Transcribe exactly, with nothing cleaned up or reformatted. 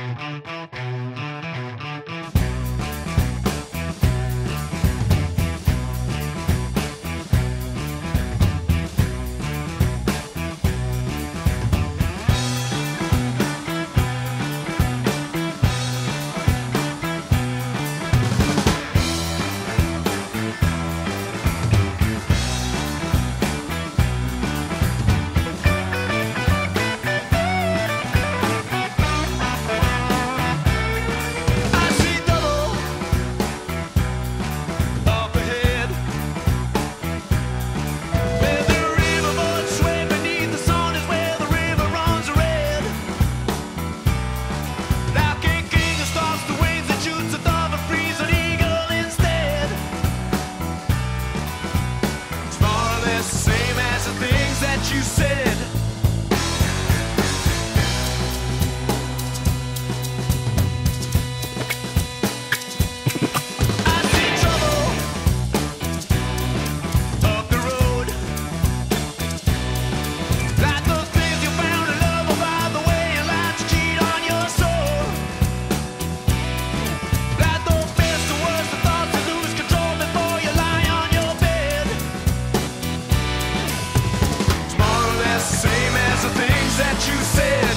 You said I see trouble up the road, like those things you found in love, by the way you like to cheat on your soul, like those best and worst of thoughts that lose control before you lie on your bed. It's more or less the same as the things that you said.